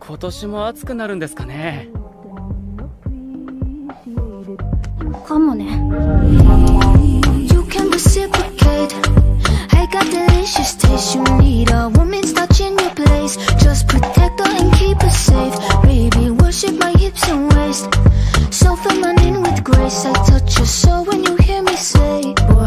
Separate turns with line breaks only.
今年も暑くなるんですかね。
かもね。You can reciprocate. I got delicious taste. You need a woman's touch in your place. Just protect her and keep her safe. Baby, worship my hips and waist. So feminine with grace. I touch your soul when you hear me say.